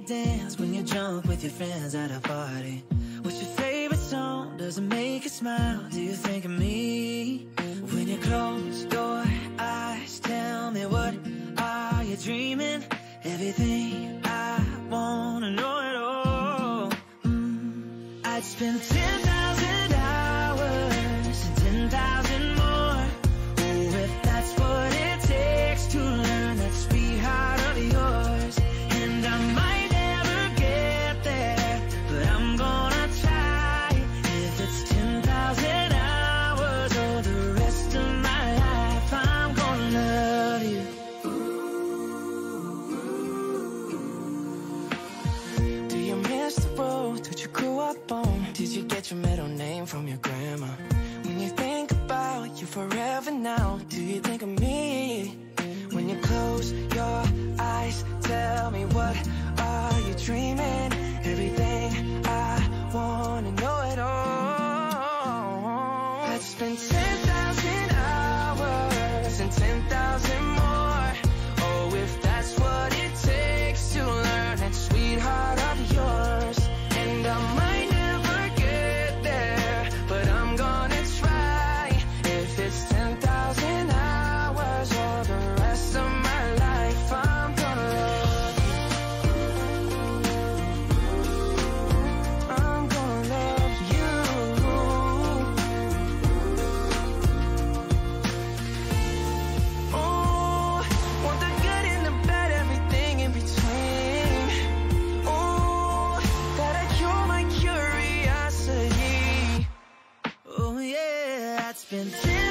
dance when you're drunk with your friends at a party? What's your favorite song? Does it make you smile? Do you think of me? When you close your eyes, tell me, what are you dreaming? Everything I wanna know it all. I'd spend 10,000 hours and 10,000 more. Oh, if that's what it takes to learn that sweetheart of yours. And I might never get there, but I'm gonna try. If it's 10,000 hours or the rest of my life, I'm gonna love you. Do you miss the road that you grew up on? Did you get your middle name from your grandma? When you think about you forever now, do you think of me? When you close your eyes, tell me, what are you dreaming? Everything I wanna know it all. I'd spend 10,000 hours and 10,000 more. Oh, if that's what it takes to learn that sweetheart of yours. And I might never get there, but I'm gonna try. If it's 10,000 hours or the rest of my life, I'm gonna love you. I'm gonna love you. Oh, want the good and the bad, everything in between. Oh, gotta cure my curiosity. Oh yeah, I'd spend 10